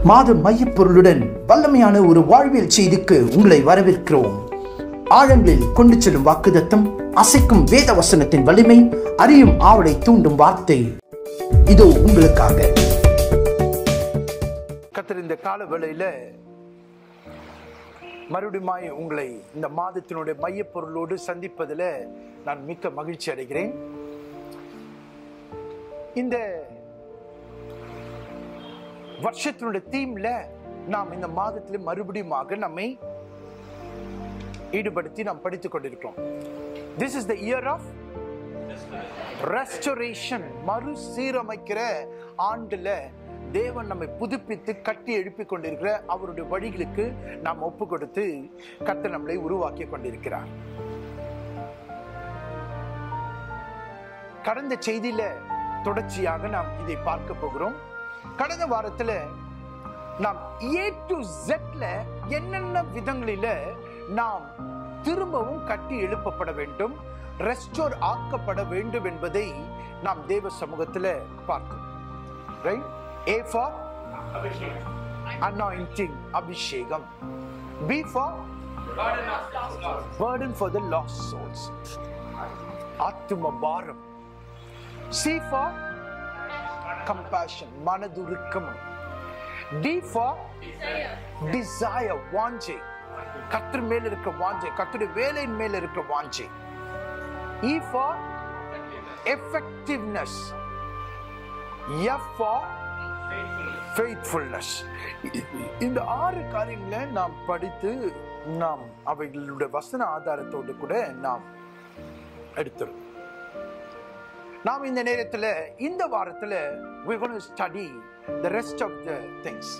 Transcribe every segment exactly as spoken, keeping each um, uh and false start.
மாத மையப்பொருளுடன் வல்லமையான ஒரு வாழ்வியல் செய்திக்கு உங்களை வரவேற்கிறோம். ஆழங்களில் கொண்டு செல்லும் வாக்குதத்தம், அசைக்கும் வேத வசனத்தின் வலிமை, அறியும் ஆவலை தூண்டும் வார்த்தை இதோ உங்களுக்காக. கர்த்தர் இந்த கால வேளையில மறுபடியும் உங்களை இந்த மாதத்தினுடைய மையப்பொருளோடு சந்திப்பதில் நான் மிக்க மகிழ்ச்சி அடைகிறேன். இந்த வருஷத்தினுடைய தீம்ல நாம் இந்த மாதத்தில் மறுபடியும் நம்மை ஈடுபடுத்தி நாம் படித்துக் கொண்டிருக்கிறோம். This is the year of restoration. மறுசீரமைக்கிற ஆண்டுல தேவன் நம்மை புதுப்பித்து கட்டி எழுப்பி கொண்டிருக்கிற அவருடைய வழிகளுக்கு நாம் ஒப்பு கொடுத்து கர்த்தர் நம்மளை உருவாக்கி கொண்டிருக்கிறார். கடந்த செய்தியில தொடர்ச்சியாக நாம் இதை பார்க்க போகிறோம். கடந்த வாரத்துல நாம் ஏ டு ஜெட்ல என்னென்ன விதங்களில நாம் திரும்பவும் கட்டி எழுப்பப்பட வேண்டும், ரெஸ்டோர் ஆக்கப்பட வேண்டும் என்பதை நாம் தேவ சமூகத்துல பார்த்தோம். Right? A for anointing, abhishekam. B for burden for the lost souls, atma bharam. C for compassion, manadurukam. D for desire, வாஞ்சை, கர்த்தர் மேல இருக்க வாஞ்சை, கர்த்தருடைய வேலையின் மேல இருக்க வாஞ்சை. E for effectiveness. F for faithfulness. இந்த ஆறு காரியங்களை நாம் படித்து நாம் அவைகளுடைய வசன ஆதாரத்தோடு கூட நாம் எடுத்துறோம். நாம் இந்த நேரத்தில் இந்த வாரத்தில் we're going to study the rest of the things.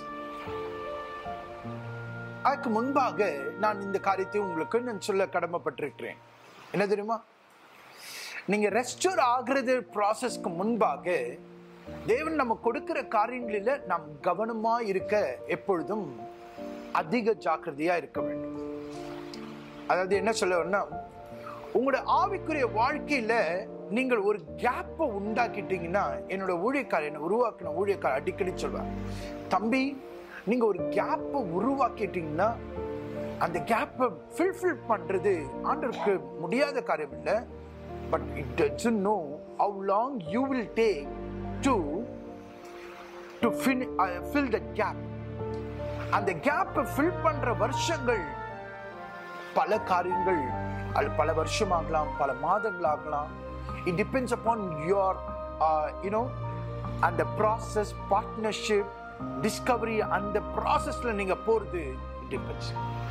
அதுக்கு முன்பாக நான் இந்த காரியத்தை உங்களுக்கு நான் சொல்ல கடமைப்பட்டிருக்கிறேன். என்ன தெரியுமா? நீங்க ரெஸ்டோர் ஆகிறது ப்ராசஸ்க்கு முன்பாக தேவன் நம்ம கொடுக்கிற காரியங்களில நாம் கவனமா இருக்க எப்பொழுதும் அதிக ஜாக்கிரதையா இருக்க வேண்டும். அதாவது என்ன சொல்ல, உங்களோட ஆவிக்குரிய வாழ்க்கையில நீங்கள் ஒரு கேப்பை உண்டாக்கிட்டீங்கன்னா, என்னோட ஊழியக்கார என்ன உருவாக்கின ஊழியக்கார அடிக்கடி சொல்வார், தம்பி நீங்க ஒரு கேப்பை உருவாக்கிட்டீங்கன்னா அந்த கேப்பை ஃபில்ஃபில் பண்றது ஆண்டவருக்கு முடியாத காரியம் இல்லை. But it doesn't know how long you will take to to fin, uh, fill that gap. அந்த கேப்பை ஃபில் பண்ற வருஷங்கள் பல காரியங்கள், அது பல வருஷம் ஆகலாம், பல மாதங்கள் ஆகலாம். It depends upon your uh, you know and the process, partnership, discovery and the processல நீங்க போறது it depends.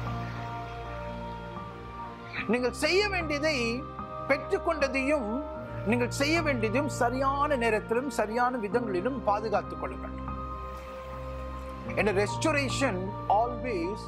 நீங்கள் செய்ய வேண்டியதை பெற்றுக்கொண்டதையும் நீங்கள் செய்ய வேண்டியதையும் சரியான நேரத்திலும் சரியான விதங்களிலும் பாதுகாத்துக் கொள்ள வேண்டும். In a restoration always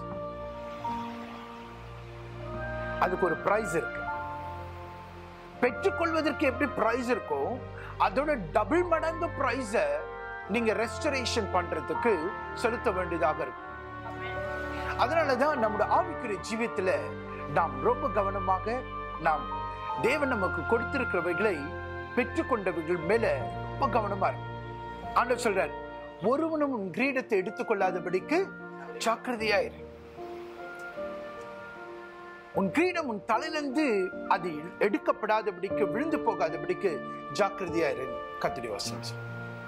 அதுக்கு ஒரு பிரைஸ் இருக்கு. பெற்றுக்கொள்வதற்கு எப்படி பிரைஸ் இருக்கோ அதோட டபுள் மடங்கு பிரைஸ நீங்க ரெஸ்டரேஷன் பண்றதுக்கு செலுத்த வேண்டியதாக இருக்கும். அதனாலதான் நம்முடைய ஆவிக்குரிய ஜீவியத்துல நாம் ரொம்ப கவனமாக நாம் தேவன் நமக்கு கொடுத்திருக்கிறவைகளை பெற்றுக்கொண்டவைகள் மேல ரொம்ப கவனமா இருக்கும். ஆண்டவர் சொல்றார், ஒருவனும் உன் கிரீடத்தை எடுத்துக்கொள்ளாதபடிக்கு ஜாக்கிரதையாயிரு. உன் கிரீடம் உன் தலையிலிருந்து அது எடுக்கப்படாதபடிக்கு, விழுந்து போகாதபடிக்கு ஜாக்கிரதையாயிரு. கர்த்தருடைய வசனம்.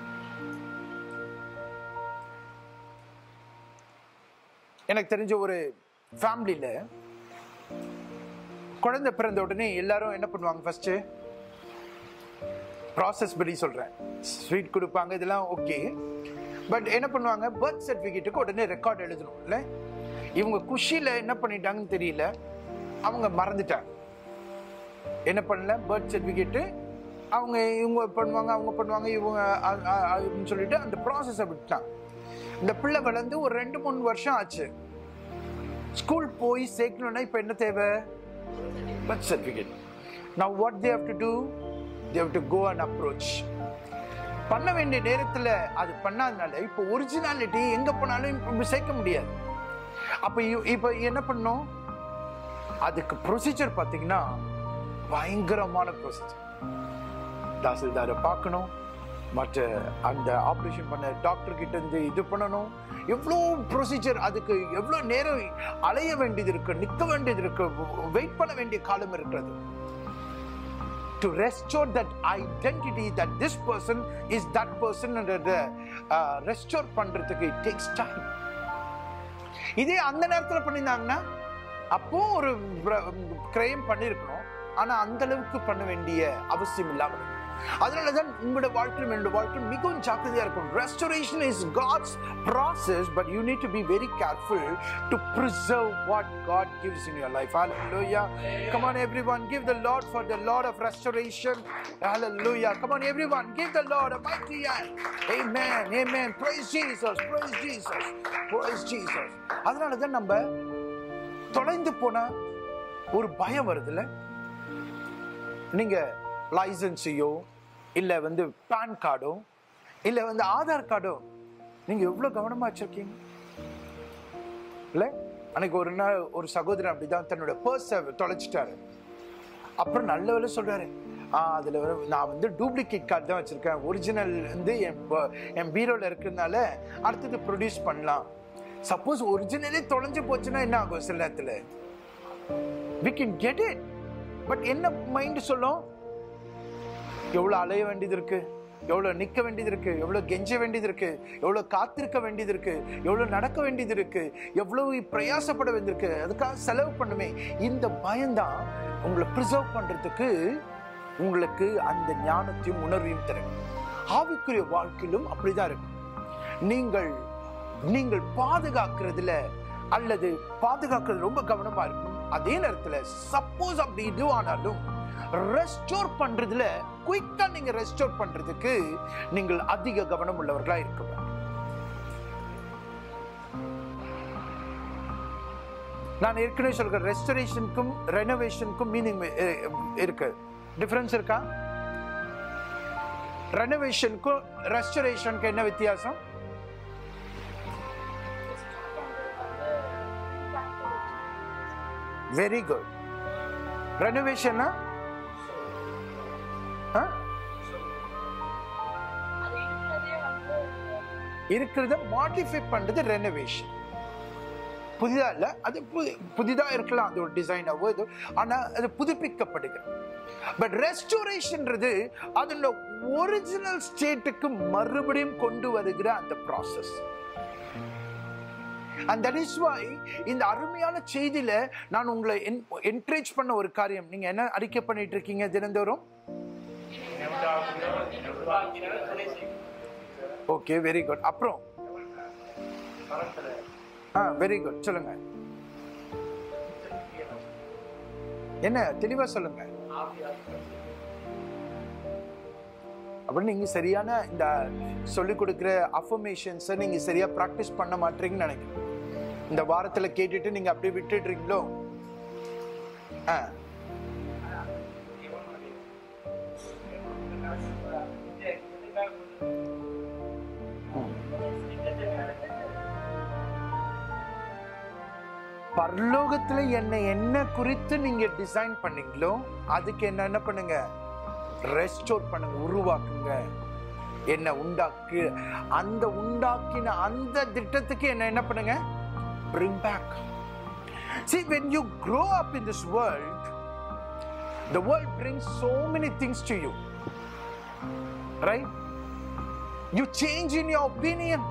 எனக்கு தெரிஞ்ச ஒரு ஃபேமிலியில குழந்தை பிறந்த உடனே எல்லாரும் என்ன பண்ணுவாங்க, ஃபர்ஸ்ட் ப்ராசஸ் படி சொல்றேன், ஸ்வீட் கொடுப்பாங்க, இதெல்லாம் ஓகே. பட் என்ன பண்ணுவாங்க, பர்த் சர்டிஃபிகேட்டுக்கு உடனே ரெக்கார்ட் எழுதணும் இல்ல. இவங்க குஷியில என்ன பண்ணிட்டாங்கன்னு தெரியல, அவங்க மறந்துட்டாங்க. என்ன பண்ணல, பர்த் சர்டிஃபிகேட்டு அவங்க இவங்க பண்ணுவாங்க, அவங்க பண்ணுவாங்க, இவங்க சொல்லிட்டு அந்த ப்ராசஸை விட்டாங்க. இந்த பிள்ளை வளர்ந்து ஒரு ரெண்டு மூணு வருஷம் ஆச்சு. ஸ்கூல் போய் சேர்க்கணும்னா இப்ப என்ன தேவை, birth certificate. Now what they have to do, they have to go and approach. பண்ண வேண்டிய நேரத்துல அது பண்ணாதனால இப்ப ஒரிஜினாலிட்டி எங்க போனாலும் சேர்க்க முடியாது. அப்ப இப்ப என்ன பண்ணோம், அதுக்கு ப்ரொசீஜர் பாத்தீங்கன்னா பயங்கரமான ப்ரொசீஜர். தாசில்தாரை பார்க்கணும், மற்ற அந்த ஆப்ரேஷன் பண்ண டாக்டர் கிட்ட இருந்து இது பண்ணணும், எவ்வளோ ப்ரொசீஜர், அதுக்கு எவ்வளோ நேரம் அலைய வேண்டியது இருக்கு, நிற்க வேண்டியது இருக்கு, வெயிட் பண்ண வேண்டிய காலம் இருக்கிறது. To restore that identity that this person is that person and uh, restore பண்றதுக்கு it takes time. இதே அந்த நேரத்தில் பண்ணியிருந்தாங்கன்னா அப்போ ஒரு கிரைம் பண்ணியிருக்கணும், ஆனா அந்த அளவுக்கு பண்ண வேண்டிய அவசியம் இல்லாமல். அதனாலதான் உங்களோட வாழ்க்கையும் என்னோட வாழ்க்கையும் மிகவும் ஜாக்கிரதையா இருக்கும். Restoration is God's process, but you need to be very careful to preserve what God gives in your life. Hallelujah. Come on everyone, give the Lord for the Lord of restoration. Hallelujah. Come on everyone, give the Lord a mighty hand. Amen. Amen. Praise Jesus. Praise Jesus. Praise Jesus. அதனாலதான் நம்ம தொலைந்து போன ஒரு பயம் வருதுல்ல. நீங்க லைசன்ஸையோ இல்ல வந்து பான் கார்டோ இல்ல வந்து ஆதார் கார்டோ நீங்க எவ்வளவு கவனமா வச்சிருக்கீங்க இல்ல? அன்னைக்கு ஒரு நாள் ஒரு சகோதரன் அப்படிதான் தன்னோட பர்ஸை தொலைச்சிட்டாரு. அப்புறம் நல்ல வேலை சொல்றாரு, ஆஹ் அதுல நான் வந்து டூப்ளிகேட் கார்டு தான் வச்சிருக்கேன், ஒரிஜினல் வந்து என் பீரோல இருக்கிறதுனால அடுத்தது ப்ரொடியூஸ் பண்ணலாம். சப்போஸ் ஒரிஜினலே தொலைஞ்சு போச்சுன்னா என்ன ஆகும்? சில நேரத்துல we can get it, பட் என்ன மைண்ட் சொல்லும்? எவ்வளவு அலைய வேண்டியது இருக்கு, எவ்வளவு நிக்க வேண்டியது இருக்கு, எவ்வளவு கெஞ்ச வேண்டியது இருக்கு, எவ்வளவு காத்திருக்க வேண்டியது இருக்கு, எவ்வளவு நடக்க வேண்டியது இருக்கு, எவ்வளவு பிரயாசப்பட வேண்டியிருக்கு, அதுக்காக செலவு பண்ணுமே. இந்த பயம்தான் உங்களை பிரிசர்வ் பண்றதுக்கு உங்களுக்கு அந்த ஞானத்தையும் உணர்வையும் தரும். ஆவிக்குரிய வாழ்க்கையிலும் அப்படிதான் இருக்கு. நீங்கள் நீங்கள் பாதுகாக்கிறதுல அல்லது பாதுகாக்கிறது ரொம்ப கவனமா இருக்கணும். அதே நேரத்துல சப்போஸ் அப்படி இது ஆனாலும் ரெஸ்டோர் பண்றதுல குயிக்கா நீங்க ரெஸ்டோர் பண்றதுக்கு நீங்கள் அதிக கவனம் உள்ளவர்களா இருக்க வேண்டும். நான் ஏற்கனவே சொல்றேன், ரெஸ்டரேஷனுக்கும் ரெனோவேஷனுக்கும் மீனிங் இருக்கு, டிஃபரன்ஸ் இருக்கா? ரெனோவேஷனுக்கும் ரெஸ்டரேஷனுக்கு என்ன வித்தியாசம்? Very good. ரெனோவேஷன் இருக்கிறத மாடிஃபை பண்றது ரெனோவேஷன். புதிதா இல்ல, அது புதிதா இருக்கலாம், அது ஒரு டிசைனாவோ இது, ஆனா அது புதுப்பிக்கப்படுகிறது. பட் ரெஸ்டோரேஷன்ன்றது அதோட ஒரிஜினல் ஸ்டேட்டுக்கு மறுபடியும் கொண்டு வருகிற அந்த process. And that is why இந்த அருமையான செய்தியில நான் உங்களை என்கரேஜ் பண்ண ஒரு காரியம், நீங்க என்ன அறிக்கை பண்ணிட்டு இருக்கீங்க தினந்தோறும்? Okay, very good. அப்புறம் வெரி குட், சொல்லுங்க. என்ன தெளிவா சொல்லுங்க. அப்படி நீங்க சரியான இந்த சொல்லிக் கொடுக்கிற அஃபர்மேஷன்ஸை நீங்க சரியா பிராக்டிஸ் பண்ண மாட்டீங்கன்னு நினைக்கிறேன். இந்த வாரத்துல கேட்டுட்டு நீங்க அப்படியே விட்டுடுறீங்களோ? பரலோகத்துல என்ன என்ன குறித்து நீங்க டிசைன் பண்ணீங்களோ அதுக்கு என்ன என்ன பண்ணுங்க? ரெஸ்டோர் பண்ணுங்க, உருவாக்குங்க. என்ன உண்டாக்கு அந்த உண்டாக்கின அந்த திட்டத்துக்கு என்ன என்ன பண்ணுங்க? Bring back. See, when you grow up in this world, the world brings so many things to you, right? You change in your opinion.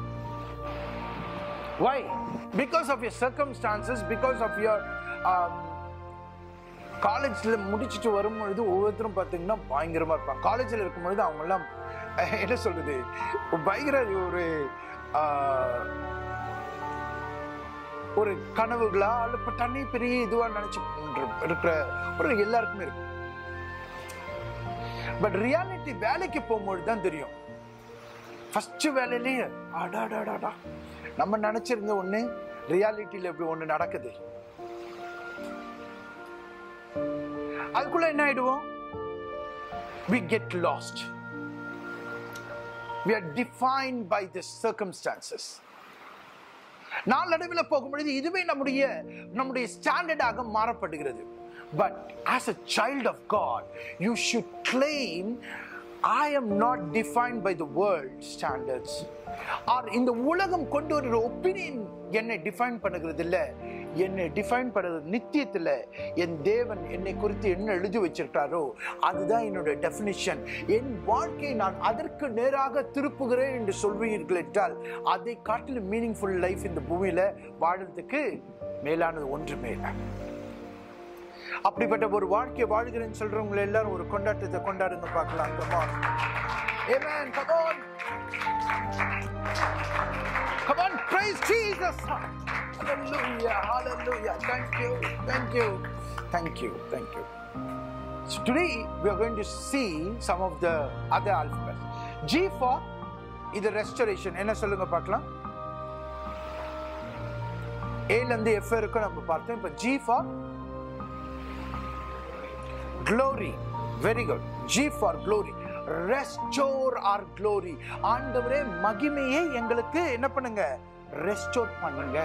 Why? Because of your circumstances, because of your um, காலேஜ்ல முடிச்சுட்டு வரும்பொழுது ஒவ்வொருத்தரும் பார்த்தீங்கன்னா பயங்கரமா இருப்பாங்க. காலேஜில் இருக்கும்பொழுது அவங்க எல்லாம் என்ன சொல்றது, பயங்கர ஒரு ஒரு கனவுகளா அல்ல தண்ணி பெரிய இதுவா நினைச்சு இருக்கிற ஒரு எல்லாருக்குமே இருக்கு. பட் ரியாலிட்டி வேலைக்கு போகும்போது தான் தெரியும். ஃபர்ஸ்ட் வேலையிலேயே அடாடாடாடா நம்ம நினைச்சிருந்த ஒண்ணு ரியாலிட்டியில எப்படி ஒண்ணு நடக்குது. அதுக்குள்ள என்ன ஆயிடுவோம்? We get lost. We are defined by the circumstances. நாளடைவில் போகும்பொழுது இதுவே நம்முடைய நம்முடைய ஸ்டாண்டர்டாக மாறப்படுகிறது. But as a child of God, you should claim I am not defined by the world standards. Or இந்த உலகம் கொண்டு வர ஒப்பீனியன் என்னை டிஃபைன் பண்ணுகிறது இல்ல. என்னை டிஃபைன் பண்ணுறது நித்தியத்தில் என் தேவன் என்னை குறித்து என்ன எழுதி வச்சிருக்காரோ அதுதான் என்னோட டெஃபினிஷன். என் வாழ்க்கையை நான் அதற்கு நேராக திருப்புகிறேன் என்று சொல்வீர்கள் என்றால் அதை காட்டிலும் மீனிங்ஃபுல் லைஃப் இந்த பூமியில வாழறதுக்கு மேலானது ஒன்றுமே இல்லை. அப்படிப்பட்ட ஒரு வாழ்க்கையை வாழ்கிறேன்னு சொல்றவங்க எல்லாரும் ஒரு கொண்டாட்டத்தை கொண்டாடுங்க பார்க்கலாம். Come on. Amen. Come on. Come on. Praise Jesus. Hallelujah. Hallelujah. Thank you. Thank you. Thank you. Thank you. So today we are going to see some of the other alphabets. G for இது restoration. என்ன சொல்லுங்க பார்க்கலாம். A ல இருந்து F வரைக்கும் நம்ம பார்த்தோம். இப்போ G for glory. Very good. G for glory. Restore our glory. ஆண்டவரே மகிமையை எங்களுக்கு என்ன பண்ணுங்க? ரெஸ்டோர் பண்ணுங்க.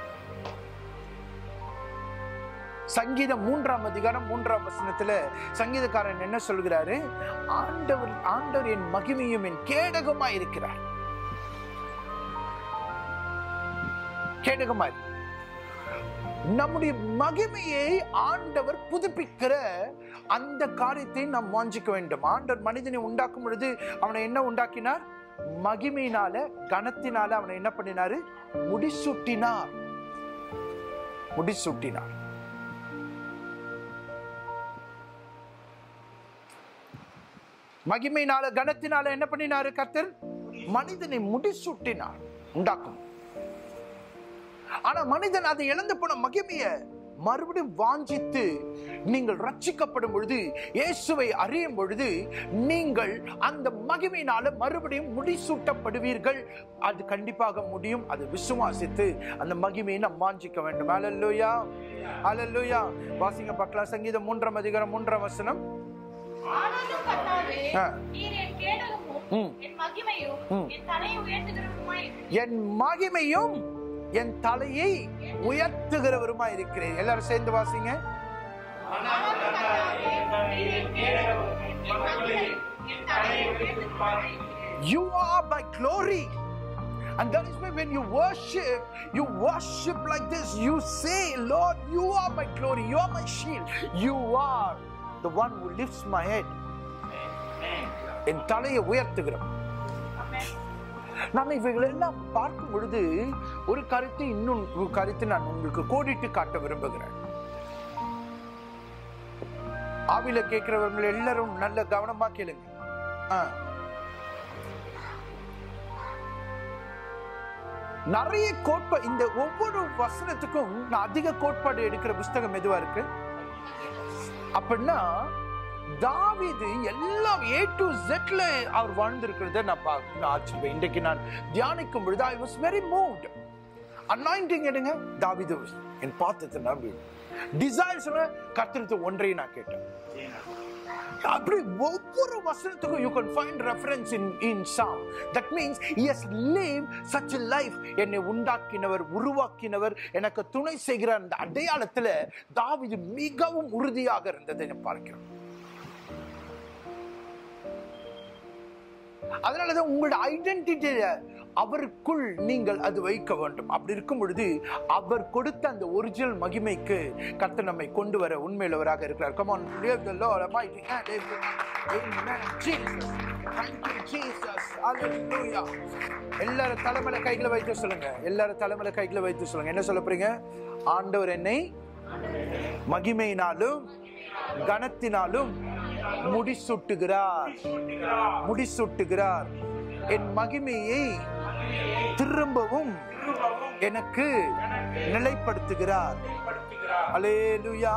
சங்கீதம் மூன்றாம் அதிகாரம் மூன்றாம் வசனத்துல சங்கீதக்காரன் என்ன சொல்கிறாரு? ஆண்டவர் ஆண்டவர் என் மகிமையும் என் கேடகமாய் இருக்கிறார். கேடகமாய் நம்முடைய மகிமையை ஆண்டவர் புதுப்பிக்கிற அந்த காரியத்தை நாம் வாஞ்சிக்க வேண்டும். ஆண்டவர் மனிதனை உண்டாக்கும் பொழுது அவனை என்ன உண்டாக்கினார்? மகிமையினால கனத்தினால அவனை என்ன பண்ணினாரு? முடிசூட்டினார். முடிசூட்டினார். மகிமையினால கனத்தினால என்ன பண்ணினாரு கர்த்தர்? மனிதனை முடிசூட்டினார். உண்டாக்கும். ஆனா மனிதன் அதை இழந்து போன மகிமைய மறுபடியும் வாஞ்சித்து நீங்கள் ரட்சிக்கப்படும் பொழுது, இயேசுவை அறியும் பொழுது நீங்கள் அந்த மகிமையினால மறுபடியும் முடிசூட்டப்படுவீர்கள். அது கண்டிப்பாக முடியும். அது விசுவாசித்து அந்த மகிமையை நாம் வாஞ்சிக்க வேண்டும். ஹல்லேலூயா. ஹல்லேலூயா. வாசிங்க பார்க்கலாம். சங்கீதம் மூன்றாம் அதிகாரம் மூன்றாம் வசனம். என் மகிமையும் என் தலையை உயர்த்துகிறவருமாய் இருக்கிறேன். எல்லாரும் சேர்ந்து வாசிங்க. You are my glory. And that is why when you worship, you worship like this. You say, Lord, you are my glory. You are my shield. You are the one who lifts my head. என் தலையை உயர்த்துகிறோம். நான் இவைகள் எல்லாம் பார்க்கும் பொழுது ஒரு கருத்தை இன்னும் ஒரு கருத்தை நான் உங்களுக்கு கோடிட்டு காட்ட விரும்புகிறேன். ஆவில கேட்கிறவங்க எல்லாரும் நல்ல கவனமா கேளுங்க. நிறைய கோட்பாடு, இந்த ஒவ்வொரு வசனத்துக்கும் நான் அதிக கோட்பாடு எடுக்கிற புஸ்தகம் எதுவா இருக்கு அப்படின்னா தாவீது எல்லாம் ஏ டு ஜெட்ல அவர் வாழ்ந்திருக்கிறத நான் பார்க்க ஆச்சரியம். இன்றைக்கு நான் தியானிக்கும் பொழுது I was very moved. Anointing எடுங்க. தாவீது என் பாத்தத்தை நம்பி டிசைர் சொன்ன கர்த்தருக்கு ஒன்றையும் நான் கேட்டேன். அப்படி ஒவ்வொரு வசனத்துக்கும் you can find reference in in Psalm. That means he has lived such a life. என்னை உண்டாக்கினவர், உருவாக்கினவர், எனக்கு துணை செய்கிற அந்த அடையாளத்துல தாவீது மிகவும் உறுதியாக இருந்ததை நான் பார்க்கிறோம். அதனாலதான் உங்களோட ஐடென்டிட்டிய அவருக்குள் நீங்கள் அது வைக்க வேண்டும். அப்படி இருக்கும் பொழுது அவர் கொடுத்த அந்த ஒரிஜினல் மகிமைக்கு கர்த்தர் நம்மை கொண்டு வர உண்மையுள்ளவராக இருக்கிறார். Come on, lift the Lord a mighty hand. Amen. Jesus. Thank you Jesus. Hallelujah. எல்லாரும் தலைமையில கைகளை வைத்து சொல்லுங்க. எல்லாரும் தலைமையில கைகளை வைத்து சொல்லுங்க. என்ன சொல்ல போறீங்க? ஆண்டவர் என்னை மகிமையினாலும் கனத்தினாலும் முடிசூட்டுகிறார். முடிசூட்டுகிறார். என் மகிமையை திரும்பவும் எனக்கு நிலைப்படுத்துகிறார். அல்லேலூயா.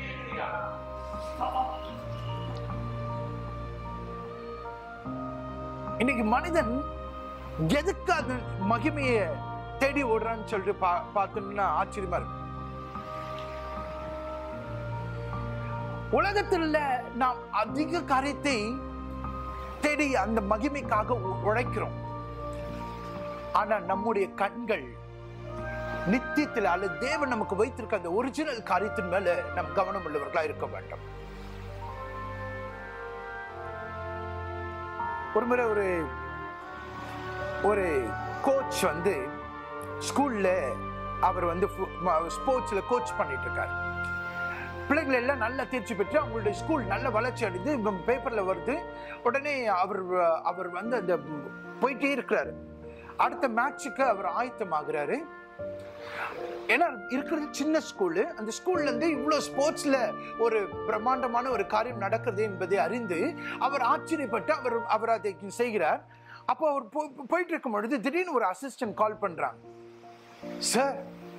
இன்னைக்கு மனிதன் எதுக்கு அது மகிமையை தேடி ஓடுறான்னு சொல்லிட்டு பார்த்தோம்னா ஆச்சரியமா இருக்கு. உலகத்துல நாம் அதிக காரியத்தை தேடி அந்த மகிமைக்காக உழைக்கிறோம். ஆனா நம்முடைய கண்கள் நித்தியத்தில் அல்லது தேவன் நமக்கு வைத்திருக்க அந்த ஒரிஜினல் காரியத்தின் மேல நம் கவனம் உள்ளவர்களா இருக்க வேண்டும். ஒரு முறை ஒரு ஒரு கோச் வந்து ஸ்கூல்ல அவர் வந்து ஸ்போர்ட்ஸ்ல கோச் பண்ணிட்டு இருக்காரு. பிள்ளைகள் எல்லாம் நல்லா தேர்ச்சி பெற்று அவங்களுடைய ஸ்கூல் நல்ல வளர்ச்சி அடைந்து பேப்பர்ல வருது. உடனே அவர் அவர் வந்து அந்த போயிட்டே இருக்கிறாரு. அடுத்த மேட்சுக்கு அவர் ஆயத்தமாகிறாரு. ஏன்னா இருக்கிறது சின்ன ஸ்கூலு. அந்த ஸ்கூல்ல இருந்து இவ்வளவு ஸ்போர்ட்ஸ்ல ஒரு பிரம்மாண்டமான ஒரு காரியம் நடக்கிறது என்பதை அறிந்து அவர் ஆச்சரியப்பட்டு அவர் அவர் அதை செய்கிறார். அப்போ அவர் போயிட்டு இருக்கும் பொழுது திடீர்னு ஒரு அசிஸ்டன்ட் கால் பண்றாங்க. Sir,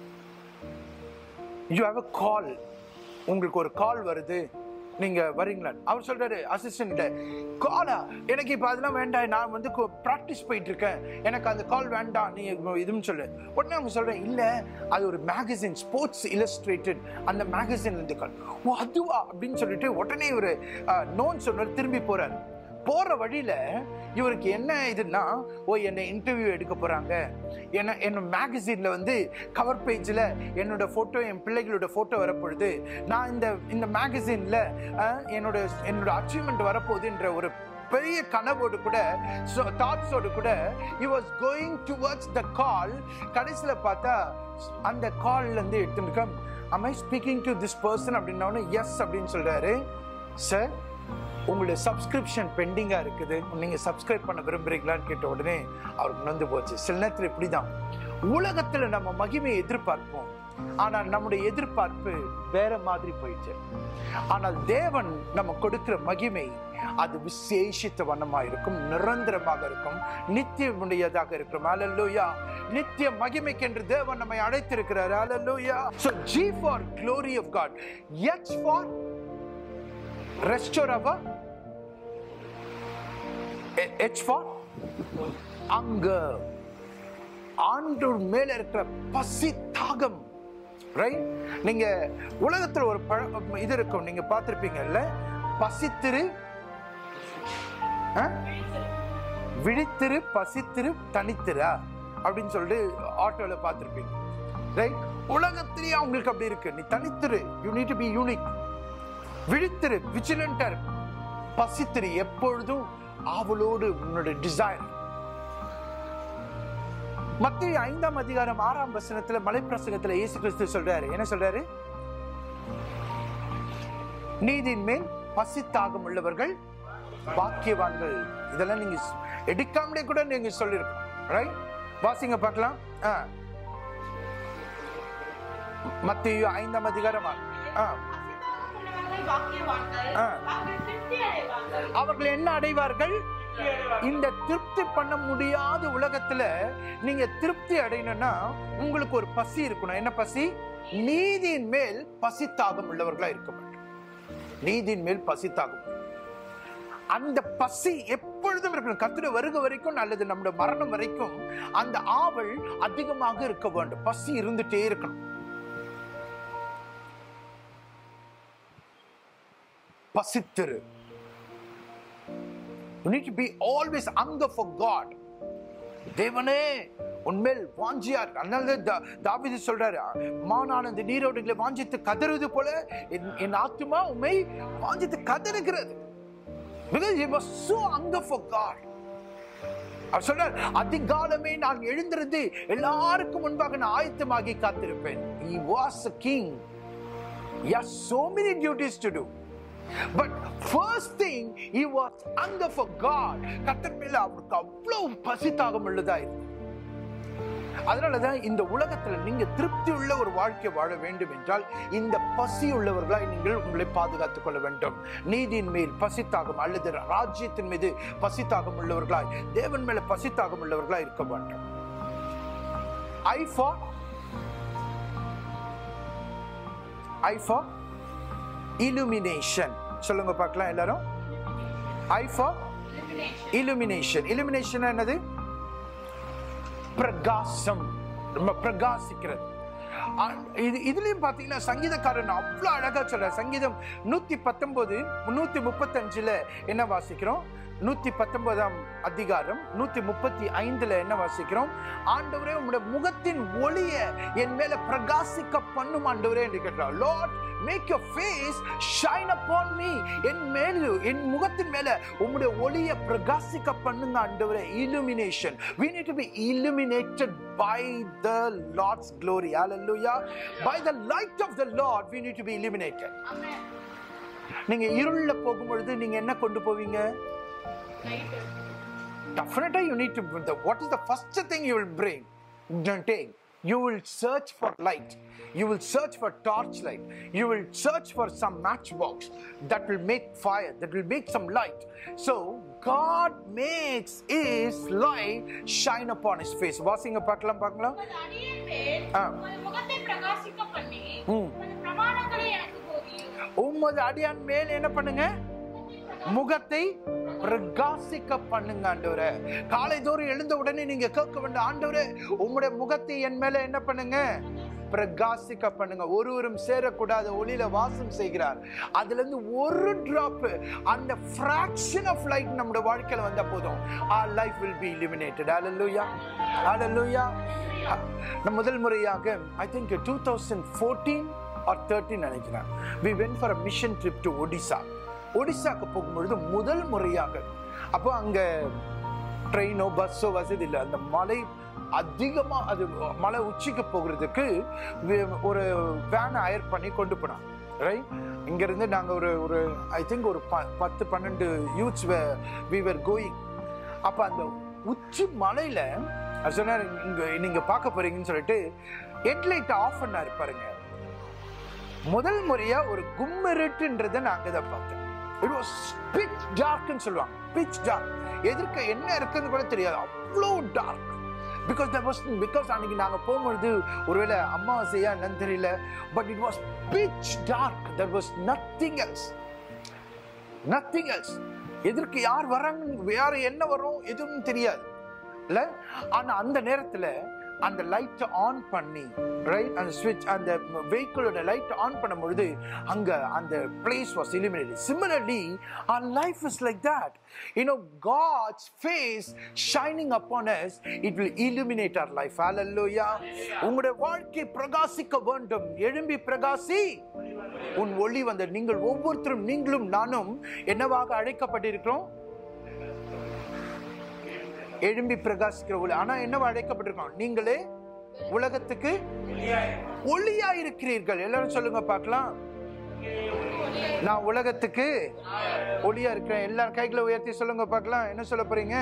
you have a call, உங்களுக்கு ஒரு கால் வருது, நீங்க வரீங்களா? அவர் சொல்றாரு அசிஸ்டன்ட், காலா? எனக்கு இப்ப அதெல்லாம் வேண்டாம், நான் வந்து பிராக்டிஸ் போயிட்டு இருக்கேன், எனக்கு அந்த கால் வேண்டாம், நீ இதுன்னு சொல்லு. உடனே அவங்க சொல்றேன், இல்ல அது ஒரு மேகசின், ஸ்போர்ட்ஸ் இல்லஸ்ட்ரேட்டட், அந்த மேகசின்ல இருந்து கால். ஓ அதுவா அப்படின்னு சொல்லிட்டு உடனே ஒரு நோன் சொன்னார். திரும்பி போறாரு. போற வழியில இவருக்கு என்ன இதுன்னா, ஓ என்னை இன்டர்வியூ எடுக்க போறாங்க, என்ன என்னோட மேகசின்ல வந்து கவர் பேஜ்ல என்னோட போட்டோ, என் பிள்ளைகளோட போட்டோ வரப்பொழுது நான் இந்த இந்த மேகசின்ல என்னோட என்னோட அச்சீவ்மெண்ட் வரப்போகுதுன்ற ஒரு பெரிய கனவோடு கூட தாட்ஸோடு கூட he was going towards the call. கடைசியில பார்த்தா அந்த கால்ல இருந்து எடுத்துக்க, am I speaking to this person அப்படின்னா எஸ் அப்படின்னு சொல்றாரு. சார், உங்களுடைய சப்ஸ்கிரிப்ஷன் பெண்டிங்கா இருக்குது, நீங்க சப்ஸ்கிரைப் பண்ண விரும்புறீங்களான்னு கேட்ட உடனே அவருக்கு நொந்து போச்சு. சில நேரத்தில் இப்படிதான் உலகத்துல நம்ம மகிமையை எதிர்பார்ப்போம், ஆனால் நம்முடைய எதிர்பார்ப்பு வேற மாதிரி போயிடுச்சு. ஆனால் தேவன் நம்ம கொடுக்கிற மகிமை அது விசேஷித்த வண்ணமா இருக்கும், நிரந்தரமாக இருக்கும், நித்தியமுடையதாக இருக்கும். ஹல்லேலூயா. நித்திய மகிமைக்கென்று தேவன் நம்மை அழைத்திருக்கிறார். ஹல்லேலூயா. So G for glory of God, H for restore our, H for hunger, ஆண்டவர் மேல இருக்கிற பசி தாகம். ரைட்? நீங்க உலகத்துல ஒரு இது இருக்கும், நீங்க பார்த்திருப்பீங்கல்ல, பசித்திரு, விழித்திரு, பசித்திரு, தனித்திரா அப்படின்னு சொல்லிட்டு ஆட்டோல பார்த்திருப்பீங்க. ரைட்? உலகத்திலேயே அவங்களுக்கு அப்படி இருக்கு. நீ தனித்திரு, you need to be unique. விழித்திரு, விஜிலண்டா இருக்கு. பசித்திரு, எப்பொழுதும் ஆவலோடு உன்னுடைய டிசைர். மத்தேயு ஐந்தாம் அதிகாரம் ஆறாம் வசனத்துல மலைப்பிரசங்கத்துல இயேசு கிறிஸ்து சொல்றாரு, என்ன சொல்றாரு? நீதியின் மேல் பசித்தாகம் உள்ளவர்கள் பாக்கியவான்கள். இதெல்லாம் நீங்க எடுக்காமலே கூட நீங்க சொல்லிருக்கணும். ரைட்? வாசிங்க பார்க்கலாம். மத்தேயு ஐந்தாம் அதிகாரம் அவர்கள் என்ன அடைவார்கள்? இந்த திருப்தி பண்ண முடியாத உலகத்துல நீங்க திருப்தி அடையணும்னா உங்களுக்கு ஒரு பசி இருக்கணும். என்ன பசி? நீதியின் மேல் பசி தாகம் உள்ளவர்களா இருக்க வேண்டும். நீதியின் மேல் பசி தாகம், அந்த பசி எப்பொழுதும் இருக்கணும். கர்த்தருடைய வருகை வரைக்கும் அல்லது நம்முடைய மரணம் வரைக்கும் அந்த ஆவல் அதிகமாக இருக்க வேண்டும். பசி இருந்துட்டே இருக்கணும். பசித்திரு. You need to be always hunger for God. தேவனே உன்மேல் வாஞ்சியா இருக்கு. அதனால தாவீது சொல்றாரு, மானானந்த நீரோடைகளை வாஞ்சித்து கதறுவது போல என் ஆத்துமா உம்மை வாஞ்சித்து கதறுகிறது. Because he was so hunger for God. அவர் சொல்றார், அதிகாலமே நான் எழுந்திருந்து எல்லாருக்கும் முன்பாக நான் ஆயத்தமாகி காத்திருப்பேன். He was a king. He has so many duties to do. But first thing, he was hunger for God. கர்த்தர் மேல அவருக்கு அவ்வளவு பசி தாகம் உள்ளதா இருக்கு. அதனாலதான் இந்த உலகத்துல நீங்க திருப்தி உள்ள ஒரு வாழ்க்கை வாழ வேண்டும் என்றால் இந்த பசி உள்ளவர்களாய் நீங்கள் உங்களை பாதுகாத்துக் கொள்ள வேண்டும். நீதியின் மேல் பசித்தாகம் அல்லது ராஜ்யத்தின் மீது பசித்தாகம் உள்ளவர்களாய், தேவன் மேல பசித்தாகம் உள்ளவர்களாய் இருக்க வேண்டும். I for I for illumination. சொல்லுங்க பார்க்கலாம் எல்லாரும். I for illumination. illumination என்னது? பிரகாசம், பிரகாசிக்கிறது. இதுலயும் பாத்தீங்கன்னா சங்கீதக்காரன் அவ்வளவு அழகா சொல்ற. சங்கீதம் நூத்தி பத்தொன்பது நூத்தி முப்பத்தி அஞ்சுல என்ன வாசிக்கிறோம்? நூத்தி பத்தொன்பதாம் அதிகாரம் நூத்தி முப்பத்தி ஐந்துல என்ன வாசிக்கிறோம்? ஆண்டவரே உம்முடைய முகத்தின் ஒளிய என் மேல பிரகாசிக்க பண்ணும் ஆண்டவரே என்று கேட்கிறார். Lord, make your face shine upon me. என் மேல, என் முகத்தின் மேல உம்முடைய ஒளிய பிரகாசிக்க பண்ணுங்க ஆண்டவரே. illumination. We need to be illuminated by the Lord's glory. Hallelujah. By the light of the Lord we need to be illuminated. Amen. நீங்க இருள்ல போகும்பொழுது நீங்க என்ன கொண்டு போவீங்க? Definitely you need to, the, what is the first thing you will bring? Don't take. You will search for light. You will search for torchlight. You will search for some matchbox that will make fire, that will make some light. So God makes His light shine upon His face. வாசிங்க பார்க்கலாம் பார்க்கலாம். உமது அடியான் மேல் என்ன பண்ணுங்க? முகத்தை பிரகாசிக்க பண்ணுங்க ஆண்டவரே. காலை தோறும் எழுந்த உடனே நீங்க கேட்க வேண்டிய, ஆண்டவரே உம்முடைய முகத்தை என் மேல என்ன பண்ணுங்க? பிரகாசிக்க பண்ணுங்க. ஒருவரும் சேரக்கூடாத ஒளியில வாசம் செய்கிறார். அதுல இருந்து ஒரு டிராப், அந்த fraction of light நம்முடைய வாழ்க்கையில வந்த போதும் our life will be illuminated. Hallelujah. Hallelujah. நம்ம முதல் முறையாக I think twenty fourteen or thirteen நினைக்கிறேன், we went for a mission trip to Odisha. ஒடிசாக்கு போகும்பொழுது முதல் முறையாக, அப்போ அங்க ட்ரெயினோ பஸ்ஸோ வசதி இல்லை. அந்த மலை அதிகமா, அது மலை உச்சிக்கு போகிறதுக்கு ஒரு வேனை ஹயர் பண்ணி கொண்டு போனாங்க. ரைட், இங்க இருந்து நாங்க ஒரு ஒரு ஐ திங்க் ஒரு பத்து பன்னெண்டு யூத்ஸ் we were going. அப்ப அந்த உச்சி மலையில சொன்னார், இங்க நீங்க பார்க்க போறீங்கன்னு சொல்லிட்டு ஹெட்லைட் ஆஃப் பண்ணாரு பாருங்க. முதல் முறையா ஒரு கும்மிருட்டுன்றதை நாங்க இதை பார்த்தோம். It was pitch dark ன்னு சொல்லுவாங்க. pitch dark. எதிர்க்க என்ன இருக்குன்னு கூட தெரியாது, அவ்வளோ dark. because there was because அன்னைக்கு நாங்க போகும்போது ஒருவேளை அமாவாசையா என்னன்னு தெரியல, but it was pitch dark. there was nothing else. nothing else. எதிர்க்க யார் வராங்க, வேற என்ன வரும் எதுவும் தெரியாது இல்ல. ஆனா அந்த நேரத்துல அந்த லைட் ஆன் பண்ணி, ரைட், அந்த ஸ்விட்ச், அந்த வெஹிக்கிளோட லைட் ஆன் பண்ணும்பொழுது அங்க அந்த place was illuminated. Similarly our life is like that. You know, God's face shining upon us, it will illuminate our life. Hallelujah. உங்களுடைய வாழ்க்கை பிரகாசிக்க வேண்டும். எழும்பி பிரகாசி, உன் ஒளி வந்து. நீங்கள் ஒவ்வொருத்தரும், நீங்களும் நானும் என்னவாக அழைக்கப்பட்டிருக்கிறோம்? எழும்பி பிரகாசிக்கிற ஒளி. ஆனா என்னவா அழைக்கப்பட்டிருக்கோம்? நீங்களே உலகத்துக்கு ஒளியா இருக்கிறீர்கள். எல்லாரும் சொல்லுங்க பார்க்கலாம், நான் உலகத்துக்கு ஒளியா இருக்கிறேன். எல்லாரும் கைகளை உயர்த்தி சொல்லுங்க பார்க்கலாம். என்ன சொல்ல போறீங்க?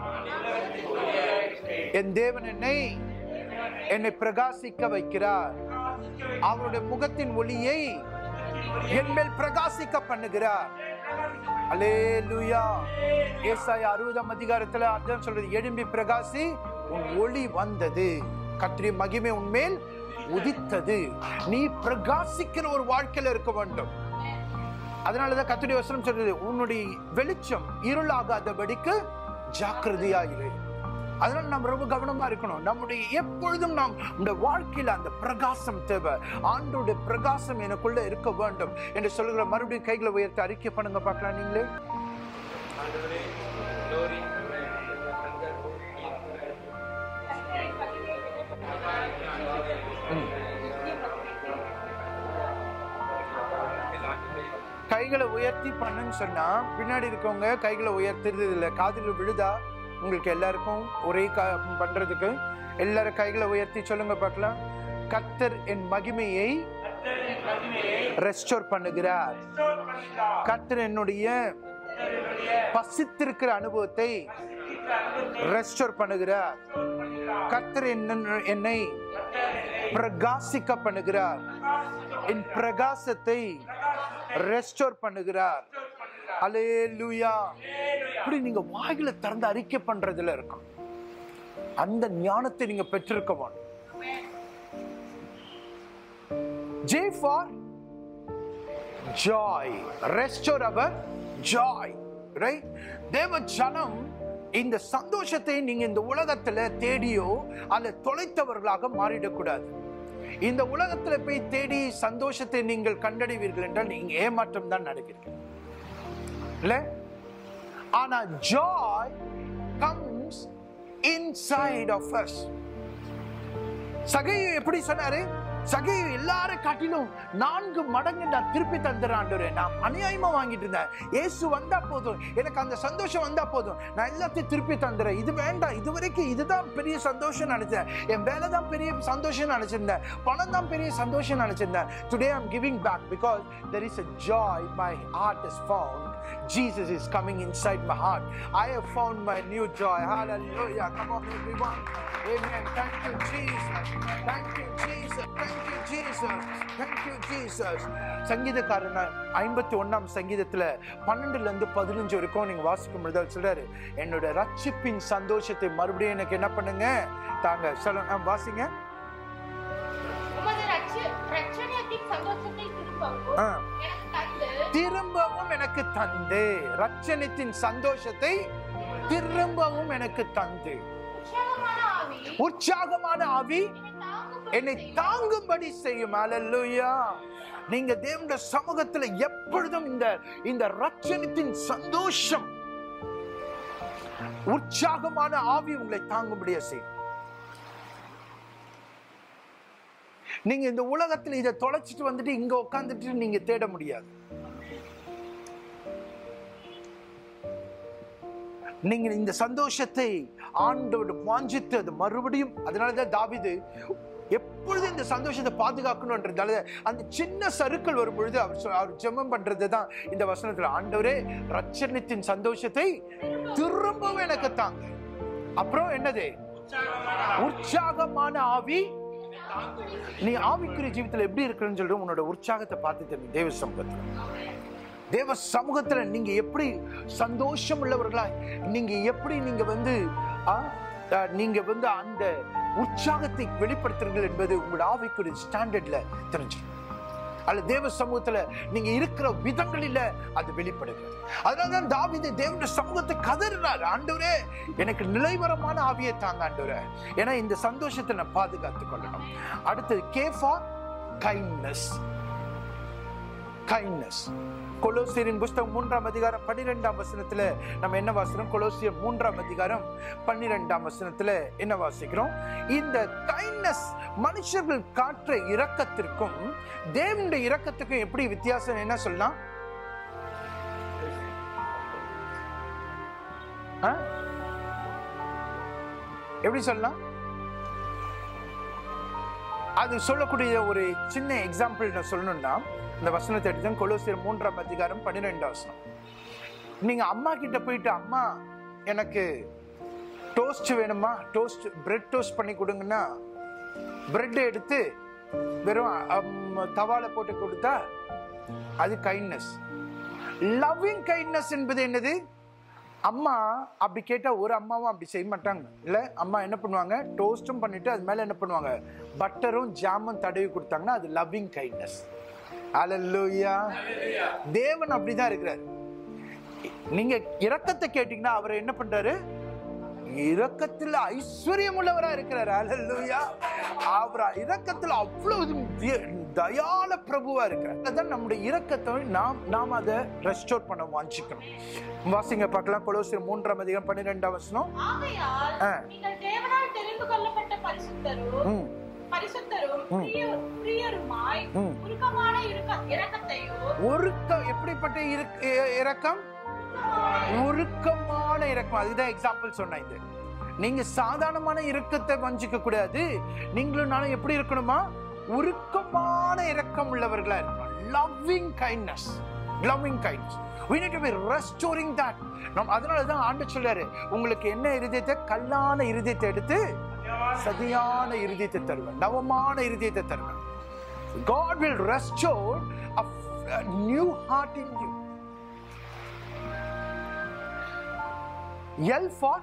என் தேவன் என்னை என்னை பிரகாசிக்க வைக்கிறார். அவருடைய முகத்தின் ஒளியை என் மேல் பிரகாசிக்க பண்ணுகிறார். அல்லேலூயா. ஏசாயா அறுபதாம் அதிகாரத்துல அதான் சொல்றது, எழும்பி பிரகாசி, உன் ஒளி வந்தது, கர்த்தருடைய மகிமை உன்மேல் உதித்தது. நீ பிரகாசிக்கிற ஒரு வாழ்க்கையில இருக்க வேண்டும். அதனாலதான் கர்த்தருடைய வசனம் சொல்றது, உன்னுடைய வெளிச்சம் இருளாகாதபடிக்கு ஜாக்கிரதையாயிரு. அதனால நம்ம ரொம்ப கவனமா இருக்கணும். நம்முடைய எப்பொழுதும் நாம் இந்த வாழ்க்கையில அந்த பிரகாசம் தேவை. ஆண்டோட பிரகாசம் எனக்குள்ள இருக்க வேண்டும் என்று சொல்லுகிற மறுபடியும் கைகளை உயர்த்தி அறிக்கை பண்ணுங்க பார்க்கலாம். நீங்களே கைகளை உயர்த்தி பண்ணுன்னு சொன்னா பின்னாடி இருக்கவங்க கைகளை உயர்த்துறது இல்லை. காதில் விழுதா உங்களுக்கு எல்லாருக்கும் ஒரே பண்றதுக்கு? எல்லாரும் கைகளை உயர்த்தி சொல்லுங்க பார்க்கலாம். கர்த்தர் என் மகிமையை ரெஸ்டோர் பண்ணுகிறார். கர்த்தர் என்னுடைய பசித்திருக்கிற அனுபவத்தை ரெஸ்டோர் பண்ணுகிறார். கர்த்தர் என்னை பிரகாசிக்க பண்ணுகிறார். என் பிரகாசத்தை ரெஸ்டோர் பண்ணுகிறார். அல்லேலூயா. இப்படி நீங்க வாயில திறந்து அறிக்கை பண்றதுல இருக்கும். அந்த ஞானத்தை நீங்க பெற்றிருக்க வேண்டும். J for joy. Restore our joy. Right? தேவ ஜனம் இந்த சந்தோஷத்தை நீங்க இந்த உலகத்துல தேடியோ அல்ல தொலைத்தவர்களாக மாறிடக்கூடாது. இந்த உலகத்துல போய் தேடி சந்தோஷத்தை நீங்கள் கண்டடைவீர்கள் என்றால் நீங்க ஏமாற்றம் தான் நடப்பீர்கள் இல்ல. ஆனா joy comes inside of us. சகையு எப்படி சொன்னாரு? சகையு எல்லாரும் காட்டிலும் நான்கு மடங்கு நான் திருப்பி தந்துறேன் ஆண்டவரே. நான் அநியாயமா வாங்கிட்டு இருந்தேன், இயேசு வந்தா போதும், எனக்கு அந்த சந்தோஷம் வந்தா போதும், நான் எல்லாத்தையும் திருப்பி தந்துறேன். இது வேண்டாம், இது வரைக்கும் இதுதான் பெரிய சந்தோஷம் நினைச்சேன், என் வேலை தான் பெரிய சந்தோஷம் நினைச்சிருந்தேன், பணம் தான் பெரிய சந்தோஷம் நினைச்சிருந்தேன். Today I'm giving back because there is a joy my heart has found. Jesus is coming inside my heart. I have found my new joy. Hallelujah. Come on everyone. Amen. Thank you Jesus. Thank you Jesus. Thank you Jesus. Thank you Jesus. சங்கீதக்காரன் ஐம்பத்தி ஒன்னாம் சங்கீதத்துல பன்னெண்டுல இருந்து பதினஞ்சு வரைக்கும் நீங்க வாசிக்கும் பொழுது சொல்றாரு, என்னோட ரட்சிப்பின் சந்தோஷத்தை மறுபடியும் எனக்கு என்ன பண்ணுங்க தாங்க. சொல்ல வாசிங்க. திரும்பவும் எனக்கு தந்து, ரட்சணித்தின் சந்தோஷத்தை திரும்பவும் எனக்கு தந்து, உற்சாகமான ஆவி என்னை தாங்கும்படி செய்யும். அல்லேலூயா. நீங்க தேவனுடைய சமூகத்துல எப்பொழுதும் இந்த இந்த ரட்சணித்தின் சந்தோஷம், உற்சாகமான ஆவி உங்களை தாங்கும்படியா செய்யும். நீங்க இந்த உலகத்துல இதை தொலைச்சிட்டு வந்துட்டு இங்க உட்கார்ந்துட்டு நீங்க தேட முடியாது. நீங்க இந்த சந்தோஷத்தை ஆண்டோடு வாஞ்சித்து அது மறுபடியும், அதனாலதான் தாவீது எப்பொழுதும் இந்த சந்தோஷத்தை பாதுகாக்கணும்ன்றதால அந்த சின்ன சறுக்கள் வரும் பொழுது அவர் அவர் ஜெபம் பண்றதுதான் இந்த வசனத்துல, ஆண்டவரே ரட்சணித்தின் சந்தோஷத்தை திரும்பவும் எனக்கு தாங்க. அப்புறம் என்னது? உற்சாகமான ஆவி. நீ ஆவிக்குரிய ஜீவிதத்துல எப்படி இருக்குன்னு சொல்ற உன்னோட உற்சாகத்தை பார்த்து தேவ சமூகத்துல தேவ சமூகத்துல நீங்க எப்படி சந்தோஷம் உள்ளவர்களா, நீங்க எப்படி நீங்க வந்து நீங்க வந்து அந்த உற்சாகத்தை வெளிப்படுத்துறீர்கள் என்பது உங்களோட ஆவிக்குரிய ஸ்டாண்டர்ட்ல தெரிஞ்சிடும். அல்ல தேவ சமூகத்துல நீங்க இருக்கிற விதங்களில அது வெளிப்படுகிறது. அதனாலதான் தாவீது தேவனுடைய சமூகத்தை கதறினார், ஆண்டவரே எனக்கு நிலைவரமான ஆவியை தாங்க ஆண்டவரே, ஏன்னா இந்த சந்தோஷத்தை நான் பாதுகாத்துக் கொள்ளணும். அடுத்தது K for kindness. kindness. கொலோசியரின் புஸ்தகம் மூன்றாம் அதிகாரம் பன்னிரெண்டாம் வசனத்துல நம்ம என்ன வாசிக்கிறோம்? கொலோசியர் மூன்றாம் அதிகாரம் பன்னிரெண்டாம் வசனத்துல என்ன வாசிக்கிறோம்? இந்த கைண்ட்னஸ் மனுஷர்கள் காற்ற இரக்கத்திற்கும் தேவனுடைய இரக்கத்துக்கும் எப்படி வித்தியாசம் என்ன சொல்லலாம்? எப்படி சொல்லலாம்? அது சொல்லக்கூடிய ஒரு சின்ன எக்ஸாம்பிள் நான் சொல்லணும்னா, இந்த வசனத்தை எடுத்து கொலோசியர் மூன்றாம் அதிகாரம் பன்னிரெண்டாம் வசனம். நீங்க அம்மா கிட்ட போயிட்டு, அம்மா எனக்கு டோஸ்ட் வேணுமா, டோஸ்ட் பிரெட் டோஸ்ட் பண்ணி கொடுங்கன்னா பிரெட் எடுத்து வெறும் தவால போட்டு கொடுத்தா அது கைண்ட்னஸ். லவ்விங் கைண்ட்னஸ் என்பது என்னது? அம்மா அப்படி கேட்டா ஒரு அம்மாவும் அப்படி செய்ய மாட்டாங்க இல்ல. அம்மா என்ன பண்ணுவாங்க? டோஸ்டும் பண்ணிட்டு அது மேல என்ன பண்ணுவாங்க? பட்டரும் ஜாமும் தடவி கொடுத்தாங்கன்னா அது லவ்விங் கைண்ட்னஸ். அல்லேலூயா. தேவன் அப்படிதான் இருக்கிறார். நீங்க இரக்கத்தை கேட்டீங்கன்னா அவர் என்ன பண்றாரு? இரக்கத்தில் ஐஸ்வர்யம் உள்ளவரா இருக்கிறார். அல்லேலூயா. அவர் இரக்கத்தில் அவ்வளவு தயால பிரபுவா இருக்கிறார். அதான் நம்முடைய இரக்கத்தை நாம் நாம் அதை ரெஸ்டோர் பண்ண வாஞ்சிக்கணும். வாசிங்க பார்க்கலாம். கொலோசியர் மூன்றாம் அதிகாரம் பன்னிரெண்டாம் வசனம். ஆகையால் நீங்கள் தேவனால் தெரிந்து கொள்ளப்பட்ட பரிசுத்தரும் பரிசுத்தரும் பிரியருமாய் உருக்கமான இரக்கத்தையோ. உருக்கம் எப்படிப்பட்ட இரக்கம்? உருக்கமான இரக்கம். அதுதான் எக்ஸாம்பிள் சொன்னேன். இது நீங்க சாதாரணமான இரக்கத்தை வஞ்சிக்க கூடாது. நீங்களும் நானும் எப்படி இருக்கணுமா? உருக்கமான இரக்கம் உள்ளவர்களா இருக்கணும். loving kindness, loving kindness. We need to be restoring that. நாம் அதனால தான் ஆண்டவர் சொல்றாரு, உங்களுக்கு என்ன இருதயத்தை? கல்லான இருதயத்தை எடுத்து சதியான இருதயத்தை தருவேன், நவமான இருதயத்தை தருவேன். God will restore a, a new heart in you. L for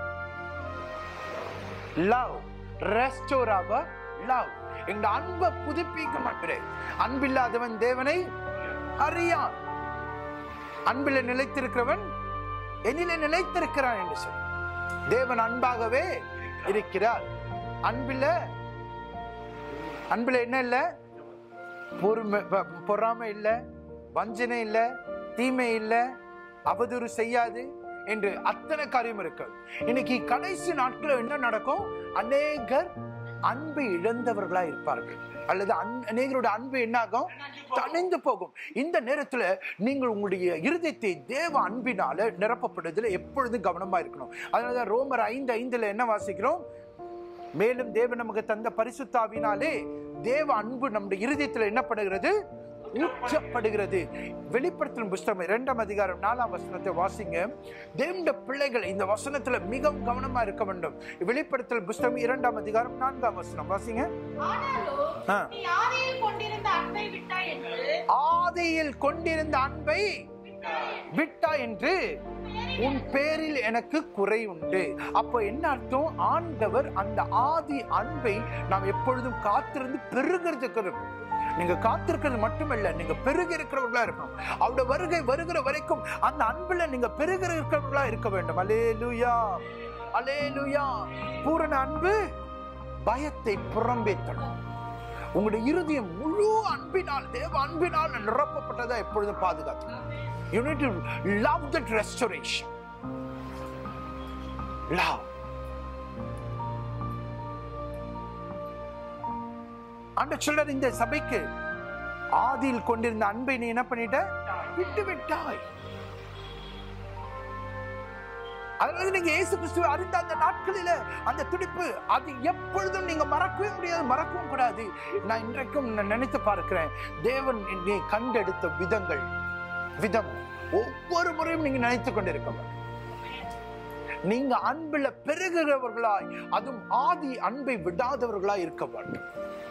love. Restore our love. எங்க அன்பை புதுப்பிக்க மாட்டேன். அன்பில்லாதவன் தேவனை அறியான். அன்பில நிலைத்திருக்கிறவன் என்னிலே நிலைத்திருக்கிறான் என்று சொல். தேவன் அன்பாகவே இருக்கிறார். அன்பில அன்பில என்ன இல்ல? பொறுமை, பொறாமை இல்ல, வஞ்சனை இல்ல, தீமை இல்ல, அவதூறு செய்யாது, என்று அத்தனை காரியம் இருக்கு. இன்னைக்கு கடைசி நாட்கள் என்ன நடக்கும்? அநேகர் அன்பை இழந்தவர்களா இருப்பார்கள், அல்லது அநேகரோட அன்பு என்னாகும்? தணிந்து போகும். இந்த நேரத்துல நீங்கள் உங்களுடைய இருதயத்தை தேவ அன்பினால நிரப்பப்படுவதில் எப்பொழுதும் கவனமா இருக்கணும். அதனாலதான் ரோமர் ஐந்து ஐந்துல என்ன வாசிக்கிறோம்? மேலும் தேவன் நமக்கு தந்த பரிசுத்த ஆவியினாலே தேவ அன்பு நம்முடைய இருதயத்துல என்ன பண்ணுகிறது? ஊற்றப்படுகிறது. வெளிப்படுத்தும் புத்தகம் இரண்டாம் அதிகாரம் நாலாம் வசனத்தை வாசிங்க. தேவனுடைய பிள்ளைகள் இந்த வசனத்துல மிகவும் கவனமா இருக்க வேண்டும். வெளிப்படுத்தல் புத்தகம் இரண்டாம் அதிகாரம் நான்காம் வசனம் வாசிங்க. ஆதியில் கொண்டிருந்த அன்பை விட்டா என்று உன் பேரில் எனக்கு குறை உண்டு. அப்ப என்ன அர்த்தம்? ஆண்டவர் அந்த ஆதி அன்பை நாம் எப்பொழுதும் காத்திருந்து பெருகிறதுக்கு, நீங்க காத்திருக்கிறது மட்டுமல்ல, நீங்க பெருக இருக்கிறவர்களா இருக்கணும். அவருடைய வருகை வருகிற வரைக்கும் அந்த அன்புல நீங்க பெருக இருக்கிறவர்களா இருக்க வேண்டும். அல்லேலூயா, அல்லேலூயா. பூரண அன்பு பயத்தை புறம்பே தள்ளும். உங்களுடைய இருதயம் முழு அன்பினால், தேவ அன்பினால் நிரப்பப்பட்டதா எப்பொழுதும் பாதுகாத்து. You need to love that restoration. Love. அந்த சொல்ற இந்த சபைக்கு ஆதியில் கொண்டிருந்த அன்பை நீ என்ன பண்ணிட்ட? விட்டு விட்டாய். அதனால நீங்க இயேசு கிறிஸ்துவை அறிந்த அந்த நாட்களில அந்த துடிப்பு அது எப்பொழுதும் நீங்க மறக்கவே முடியாது, மறக்கவும் கூடாது. நான் இன்றைக்கும் நினைத்து பார்க்கிறேன், தேவன் என்னை கண்டெடுத்த விதங்கள் விதம் ஒவ்வொரு முறையும் நீங்க நினைத்துக் கொண்டிருக்க. நீங்க அன்புல பெருகிறவர்களாய், அதுவும் ஆதி அன்பை விடாதவர்களாய் இருக்க வேண்டும்.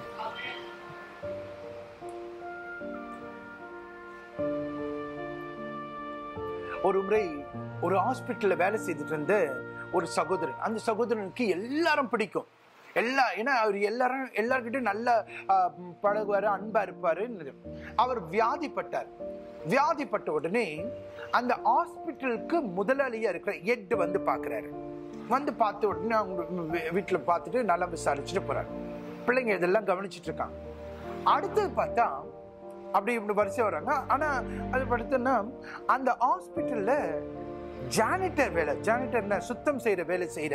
ஒரு முறை ஒரு ஹாஸ்பிட்டல்ல வேலை செய்துட்டு இருந்த ஒரு சகோதரன், அந்த சகோதரனுக்கு எல்லாரும் பிடிக்கும். எல்லா ஏன்னா அவர் எல்லாரும் எல்லார்கிட்டையும் நல்லா பழகுவாரு, அன்பா இருப்பாரு. அவர் வியாதிப்பட்டார். வியாதிப்பட்ட உடனே அந்த ஹாஸ்பிட்டலுக்கு முதலாளியா இருக்கிற எட் வந்து பாக்குறாரு. வந்து பார்த்த உடனே அவங்க வீட்டுல பார்த்துட்டு நல்லா விசாரிச்சுட்டு போறாரு. பிள்ளைங்க இதெல்லாம் கவனிச்சுட்டு இருக்காங்க. அடுத்தது பார்த்தா அப்படி இப்படி வரிசை வர்றாங்க. ஆனா அது படுத்தோன்னா அந்த ஹாஸ்பிட்டல்ல ஜானிட்டர் வேலை, ஜானிட்டர்னா சுத்தம் செய்யற வேலை செய்யற,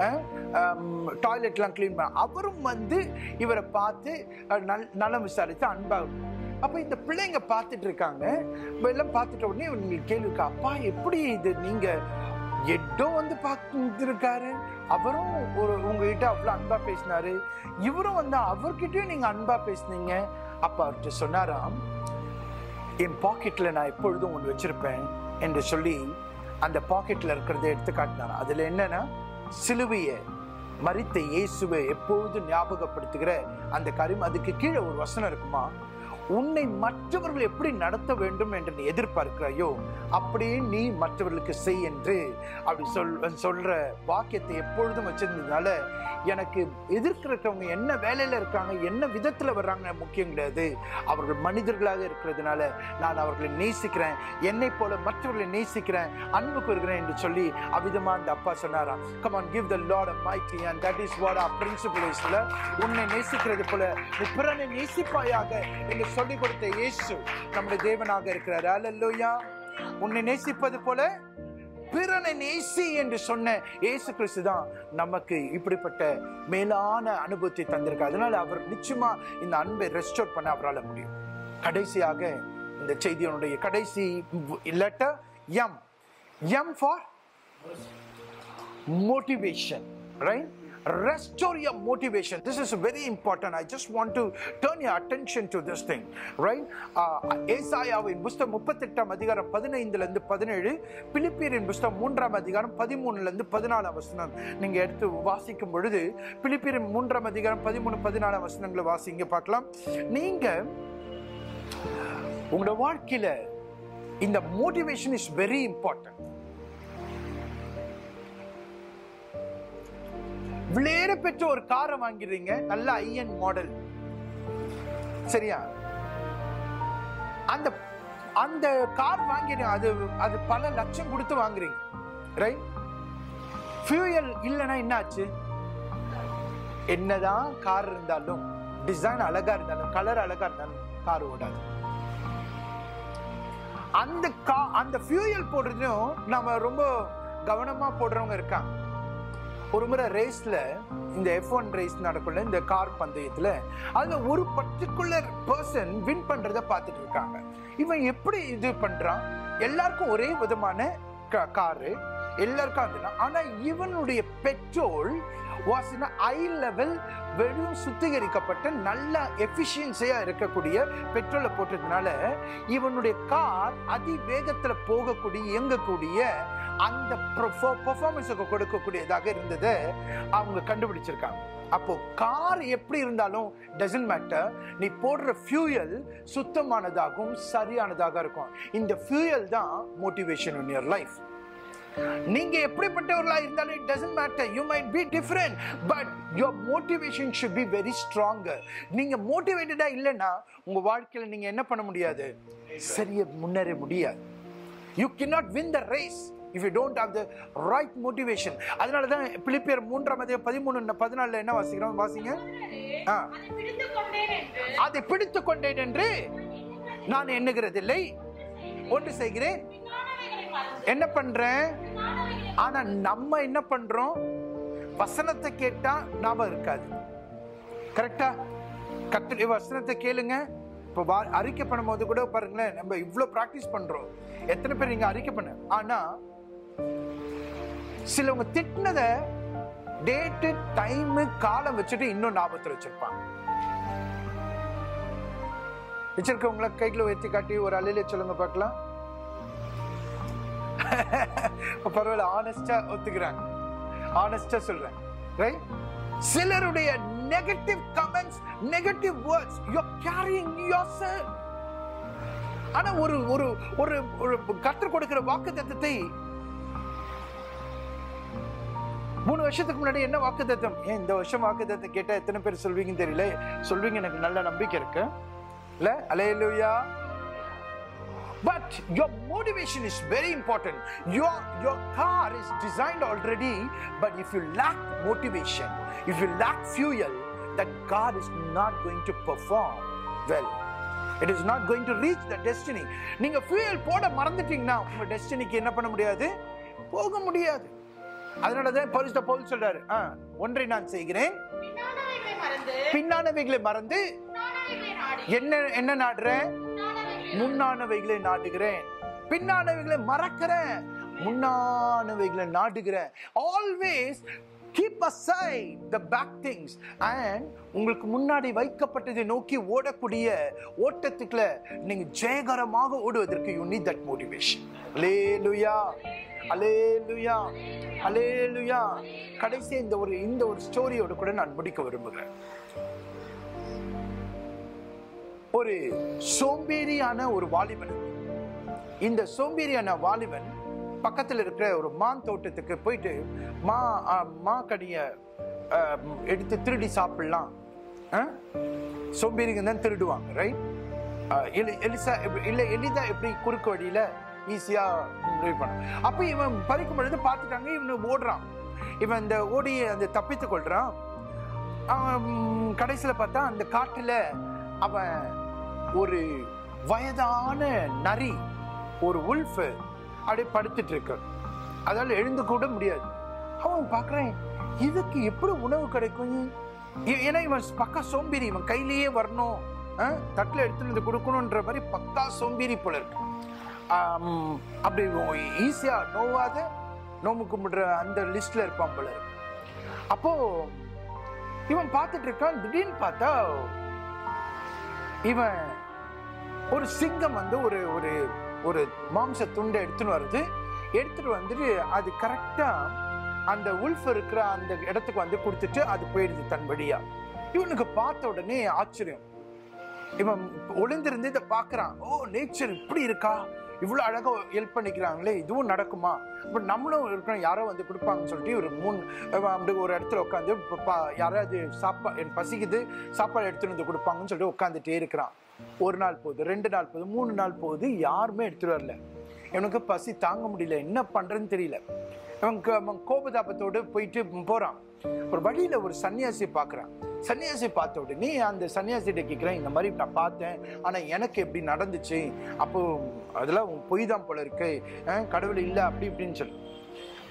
டாய்லெட் எல்லாம் கிளீன் பண்ண, அவரும் வந்து இவரை பார்த்து நலம் விசாரித்து அன்பா. அப்ப இந்த பிள்ளைங்க பார்த்துட்டு இருக்காங்க. எல்லாம் பார்த்துட்ட உடனே இவங்களுக்கு கேள்விக்கா, அப்பா எப்படி இது நீங்க எட்டோ வந்து பார்த்து இருக்காரு, அவரும் ஒரு உங்ககிட்ட அவ்வளவு அன்பா பேசினாரு, இவரும் வந்து அவர்கிட்டயும் நீங்க அன்பா பேசினீங்க. அப்ப அவர்கிட்ட சொன்னாராம், என் பாக்கெட்ல நான் எப்பொழுதும் ஒன்று வச்சிருப்பேன் என்று சொல்லி அந்த பாக்கெட்ல இருக்கிறத எடுத்து காட்டினாராம். அதுல என்னன்னா, சிலுவையை மரித்த இயேசுவை எப்பொழுதும் ஞாபகப்படுத்துகிற அந்த காரியம். அதுக்கு கீழே ஒரு வசனம் இருக்குமா, உன்னை மற்றவர்கள் எப்படி நடத்த வேண்டும் என்று நீ எதிர்பார்க்கிறாயோ அப்படியே நீ மற்றவர்களுக்கு செய் என்று அப்படி சொல் சொல்ற வாக்கியத்தை எப்பொழுதும் வச்சிருந்ததுனால எனக்கு எதிர்க்கிறவங்க என்ன வேலையில இருக்காங்க, என்ன விதத்துல வர்றாங்க முக்கியம் கிடையாது. அவர்கள் மனிதர்களாக இருக்கிறதுனால நான் அவர்களை நேசிக்கிறேன், என்னை போல மற்றவர்களை நேசிக்கிறேன், அன்பு கூறுகிறேன் என்று சொல்லி அவ்விதமா அந்த அப்பா சொன்னாராம். Come on, give the Lord a mighty and that is what our principle is. உன்னை நேசிக்கிறது போல நீ பிறனை நேசிப்பாயாக என்று சொல்லி கொடுத்த இயேசு நம்முடைய தேவனாக இருக்கிறார். அல்லேலூயா. உன்னை நேசிப்பது போல பிறனை நேசி என்று சொன்ன இயேசு கிறிஸ்து தான் நமக்கு இப்படிப்பட்ட மேலான அனுபவத்தை தந்திருக்கார். அதனால அவர் நிச்சயமா இந்த அன்பை ரெஸ்டோர் பண்ண அவரால் முடியும். கடைசியாக இந்த செய்தியினுடைய கடைசி letter M. M for motivation, right? Restore your motivation. This is very important. I just want to turn your attention to this thing, right? ஏசாயாவின் புத்தகம் முப்பத்தெட்டாம் அதிகாரம் பதினைந்துல இருந்து பதினேழு, பிலிப்பியரின் புத்தகம் மூன்றாம் அதிகாரம் பதிமூணுல இருந்து பதினாலாம் வசனம் நீங்க எடுத்து வாசிக்கும் பொழுது, பிலிப்பியரின் மூன்றாம் அதிகாரம் பதிமூணு பதினாலாம் வசனங்களை வாசிங்க பார்க்கலாம். நீங்க உங்களோட வாழ்க்கையில இந்த motivation is very important. விலையேற பெற்ற ஒரு காரை வாங்கிறீங்க, நல்ல ஐஎன் மாடல், சரியா? அந்த அந்த கார் வாங்கிறீங்க, அது அது பல லட்சம் கொடுத்து வாங்குறீங்க, ரைட்? ஃபியூயல் இல்லைன்னா என்ன ஆச்சு? என்னதான் கார் இருந்தாலும், டிசைன் அழகா இருந்தாலும், கலர் அழகா இருந்தாலும் கார் ஓடாது. அந்த கா அந்த ஃபியூயல் போடுறதும் நம்ம ரொம்ப கவனமா போடுறவங்க இருக்காங்க. ஒரு முறை ரேஸ்ல, இந்த எஃப் ஒன் ரேஸ் நடக்குள்ள இந்த கார் பந்தயத்துல, அதுல ஒரு பர்டிகுலர் பர்சன் வின் பண்றத பார்த்துட்டு இருக்காங்க. இவன் எப்படி இது பண்றான்? எல்லாருக்கும் ஒரே விதமான காரு, எல்லாருக்கும். ஆனா இவனுடைய petrol was in a high level, வெறும் சுத்திகரிக்கப்பட்ட நல்ல எஃபிஷியன்சியா இருக்கக்கூடிய பெட்ரோலை போட்டதுனால இவனுடைய கார் அதி வேகத்துல போகக்கூடிய இயங்கக்கூடிய அந்த பெர்ஃபார்மன்ஸுக்கு கொடுக்கக்கூடியதாக இருந்ததை அவங்க கண்டுபிடிச்சிருக்காங்க. அப்போ கார் எப்படி இருந்தாலும் டசன்ட் மேட்டர், நீ போடுற ஃபியூயல் சுத்தமானதாகவும் சரியானதாக இருக்கும். இந்த ஃபியூயல் தான் மோட்டிவேஷன் இன் யுவர் லைஃப். நீங்க எப்படிப்பட்டவர்களா இருந்தாலும் it doesn't matter, you might be different, but your motivation should be very stronger. நீங்க மோட்டிவேட்டடா இல்லைன்னா உங்க வாழ்க்கையில நீங்க என்ன பண்ண முடியாது, சரியா முன்னேற முடியாது. You cannot win the race if you don't have the right motivation. அதனால தான் பிலிப்பியர் மூன்றாம் அதிகாரம் பதிமூன்று பதினாலுல என்ன வாசிக்கிறோம்? வாசிங்க. அதை பிடித்துக் கொண்டேன் என்று நான் எண்ணுகிறதில்லை, ஒன்று செய்கிறேன், என்ன பண்றேன். ஆனா நம்ம என்ன பண்றோம்? வசனத்தை கேட்டா ஞாபகம் இருக்காது. கரெக்டா? கர்த்தருடைய வசனத்தை கேளுங்க. இப்ப அறிக்கை பண்ணும் போது கூட பாருங்களேன், நம்ம இவ்வளவு பிராக்டிஸ் பண்றோம். எத்தனை பேர் நீங்க அறிக்கை பண்ண, ஆனா சிலவங்க திட்டினத டேட்டு டைம் காலம் வச்சுட்டு இன்னும் ஞாபகத்தில் வச்சிருப்பாங்க. வச்சிருக்கவங்கள கைகளை உயர்த்தி காட்டி ஒரு அலையில சொல்லுங்க பார்க்கலாம். பரவாயில்ல, ஆனஸ்டா ஒத்துக்கிறாங்க, ஆனஸ்டா சொல்றேன். ரைட்? சிலருடைய negative comments, negative words you are carrying yourself. ஆனா ஒரு ஒரு ஒரு கர்த்தர் கொடுக்கிற வாக்குத்தத்தத்தை மூணு வருஷத்துக்கு முன்னாடி என்ன வாக்குத்தத்தம், ஏன் இந்த வருஷம் வாக்குத்தத்தை கேட்டா எத்தனை பேர் சொல்வீங்கன்னு தெரியல. சொல்வீங்க, எனக்கு நல்ல நம்பிக்கை இருக்கு. இல்ல? அல்லேலூயா. But your motivation is very important. Your your car is designed already, but if you lack motivation, if you lack fuel, that car is not going to perform well. It is not going to reach the destiny. நீங்க fuel போட மறந்துட்டீங்கன்னா உங்க டெஸ்டினிக்கு என்ன பண்ண முடியாது, போக முடியாது. அதனாலதான் பரிசுத்த பவுல் சொல்றாரு, ஒன்றை நான் செய்கிறேன், பின்னானவைகளை மறந்து என்ன என்ன நாடுறேன், முன்னானவைகளை நாடுகிறேன். பின்னானவைகளை மறக்கிறேன், முன்னானவைகளை நாடுகிறேன். Always keep aside the back things and உங்களுக்கு முன்னாடி வைக்கப்பட்டதை நோக்கி ஓடக்கூடிய ஓட்டத்துக்குள்ள நீங்க ஜெயகரமாக ஓடுவதற்கு you need that motivation. Hallelujah, hallelujah, hallelujah. கடைசி இந்த ஒரு இந்த ஒரு ஸ்டோரியோட கூட நான் முடிக்க விரும்புகிறேன். ஒரு சோம்பேறியான ஒரு வாலிபன். இந்த சோம்பேறியான வாலிபன் பக்கத்தில் இருக்கிற ஒரு மான் தோட்டத்துக்கு போயிட்டு மா மா கடிய எடுத்து திருடி சாப்பிடலாம். சோம்பேறிங்க தான் திருடுவாங்க, ரைட்? எலிசா இல்ல எளிதா எப்படி குறுக்கு வழியில ஈஸியா பண்ண. அப்ப இவன் பறிக்கும் பொழுது பார்த்துட்டாங்க, இவன் ஓடுறான். இவன் இந்த ஓடி அந்த தப்பித்துக் கொள்றான். கடைசியில பார்த்தா அந்த காட்டுல அவன் ஒரு வயதான நரி, ஒரு உல்ஃப் அப்படியே படுத்துட்டு இருக்கு. அதால எழுந்து கூட முடியாது. அவன் பாக்குறேன், இதுக்கு எப்படி உணவு கிடைக்கும்? ஏன்னா இவன் பக்கா சோம்பேறி, இவன் கையிலேயே வரணும், தட்டுல எடுத்துட்டு வந்து கொடுக்கணும்ன்ற மாதிரி பக்கா சோம்பேறி போல இருக்கு. அப்படி ஈஸியா நோவாத நோம்பு கும்பிடுற அந்த லிஸ்ட்ல இருப்பான் போல இருக்கு. அப்போ இவன் பார்த்துட்டு இருக்கான். திடீர்னு பார்த்தா இவன் ஒரு சிங்கம் வந்து ஒரு ஒரு ஒரு மாம்ச துண்டை எடுத்துன்னு வருது. எடுத்துட்டு வந்துட்டு அது கரெக்டா அந்த உல்ஃப் இருக்கிற அந்த இடத்துக்கு வந்து கொடுத்துட்டு அது போயிடுது தன்படியா. இவனுக்கு பார்த்த உடனே ஆச்சரியம். இவன் ஒளிந்திருந்து இதை பாக்குறான். ஓ, நேச்சர் இப்படி இருக்கா, இவ்வளவு அழகா ஹெல்ப் பண்ணிக்கிறாங்களே, இதுவும் நடக்குமா, பட் நம்மளும் இருக்கணும், யாரோ வந்து கொடுப்பாங்கன்னு சொல்லிட்டு ஒரு மூணு அப்படி ஒரு இடத்துல உட்காந்து யாராவது சாப்பா என் பசிக்குது சாப்பாடு எடுத்துட்டு வந்து கொடுப்பாங்கன்னு சொல்லிட்டு உட்காந்துட்டே இருக்கிறான். ஒரு நாள் போகுது, ரெண்டு நாள் போகுது, மூணு நாள் போகுது, யாருமே எடுத்துட்டு வரல. இவனுக்கு பசி தாங்க முடியல, என்ன பண்றதுன்னு தெரியல. அவன் கோபதாபத்தோடு போயிட்டு போறான். ஒரு வழியில ஒரு சன்னியாசி பாக்குறான். சன்னியாசி பார்த்த உடனே அந்த சன்னியாசிட்ட கேட்கிறேன், இந்த மாதிரி நான் பார்த்தேன், ஆனா எனக்கு எப்படி நடந்துச்சு? அப்போ அதெல்லாம் பொய் தான் போல இருக்கு, கடவுள் இல்லை அப்படி இப்படின்னு சொல்லு.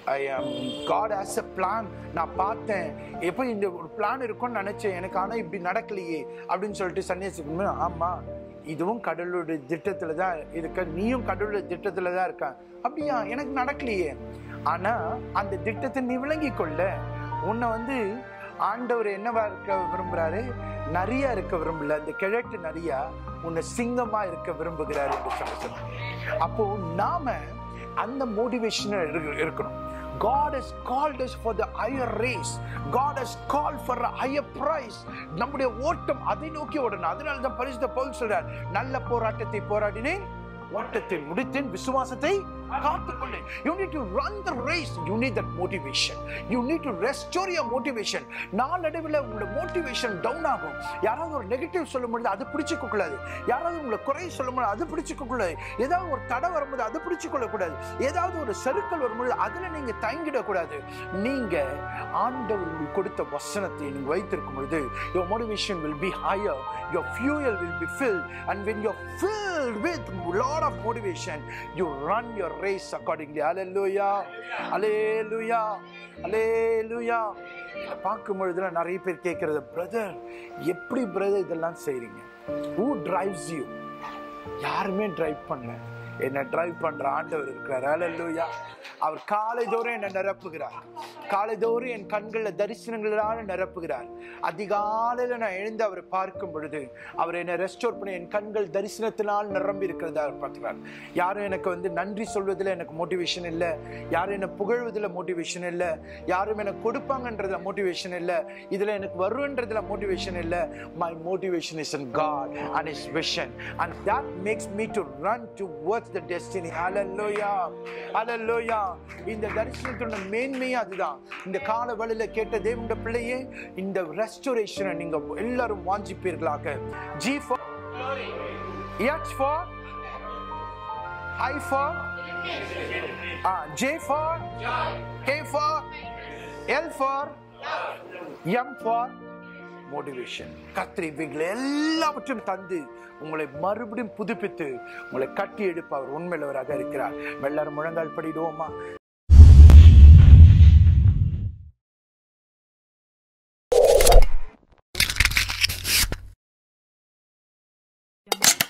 ஐ am God has a plan. நான் பார்த்தேன் எப்போ இந்த ஒரு பிளான் இருக்கும்னு நினைச்சேன், எனக்கு ஆனா இப்படி நடக்கலையே அப்படின்னு சொல்லிட்டு சன்னியாசி, ஆமா இதுவும் கடவுளுடைய திட்டத்துல தான் இருக்க, நீயும் கடவுளுடைய திட்டத்துல தான் இருக்க. அப்படியா? எனக்கு நடக்கலையே. ஆனா அந்த திட்டத்தை நீ விளங்கி கொள்ள. உன்னை வந்து ஆண்டவர் என்னவா இருக்க விரும்புறாரு? நரியா இருக்க விரும்பல, அந்த கிழட்டு நரியா உன்னை சிங்கமா இருக்க விரும்புகிறாரு என்று சொல்ல சொன்ன. அப்போ நாம அந்த மோட்டிவேஷன் இருக்கணும். God has called us for the higher race. God has called for a higher prize. நம்முடைய ஓட்டம் அதை நோக்கி ஓடணும். அதனால தான் பரிசுத்த பவுல் சொல்றார், நல்ல போராட்டத்தை போராடினேன், ஓட்டத்தை முடித்தேன், விசுவாசத்தை காத்துக்கொண்டேன். You need to run the race. You need that motivation. You need to restore your motivation. நாளடைவில் உங்களோட மோட்டிவேஷன் டவுன் ஆகும். யாராவது ஒரு நெகட்டிவ் சொல்லும்போது அது பிடிச்சிக்க கூடாது. யாராவது உங்களை குறை சொல்லும்போது அது பிடிச்சிக்க கூடாது. ஏதாவது ஒரு தடை வரும்போது அது பிடிச்சிக்கொள்ள கூடாது. ஏதாவது ஒரு சறுக்கல் வரும்போது அதுல நீங்க தயங்கிடக்கூடாது. நீங்க ஆண்டவர் கொடுத்த வசனத்தை நீங்க வைத்திருக்கும் பொழுது your motivation will be higher, your fuel will be filled, and when you're filled with a lot of motivation, you run your race accordingly. Hallelujah, hallelujah, hallelujah. பார்க்கும் பொழுதுல நிறைய பேர் கேட்கறது, பிரதர் எப்படி பிரதர் இதெல்லாம் செய்றீங்க? Who drives you? யாருமே drive பண்ணல, என்ன டிரைவ் பண்ற ஆண்டவர் இருக்கிறார். ஹல்லேலூயா. அவர் காலை தோறும் என்னை நிரப்புகிறார். காலை தோறும் என் கண்களில் தரிசனங்களால் நிரப்புகிறார். அதிகாலையில் நான் எழுந்து அவரை பார்க்கும் பொழுது அவர் என்னை ரெஸ்டோர் பண்ணி என் கண்கள் தரிசனத்தினால் நிரம்பி இருக்கிறதா பார்க்கிறார். யாரும் எனக்கு வந்து நன்றி சொல்வதில் எனக்கு மோட்டிவேஷன் இல்லை, யாரும் என்னை புகழ்வதில் மோட்டிவேஷன் இல்லை, யாரும் எனக்கு கொடுப்பாங்கன்றதுல மோட்டிவேஷன் இல்லை, இதுல எனக்கு வருன்றதுல மோட்டிவேஷன் இல்லை. My motivation is in God and His vision, and that makes me to run towards the destiny. Hallelujah, hallelujah. இந்த தரிசனத்தோட மேன்மையே அதுதான். இந்த கால வேளையில கேட்ட தேவனுடைய பிள்ளையே, இந்த ரெஸ்டோரேஷனை நீங்க எல்லாரும் வாஞ்சிப்பீர்களாக. G for glory, H for I for ah J for joy, K for L for M for motivation. கர்த்தர் இவைகளை எல்லாவற்றையும் தந்து உங்களை மறுபடியும் புதுப்பித்து உங்களை கட்டி எடுப்ப அவர் உண்மையுள்ளவராக இருக்கிறார். எல்லாரும் முழங்கால் படிடுவோமா?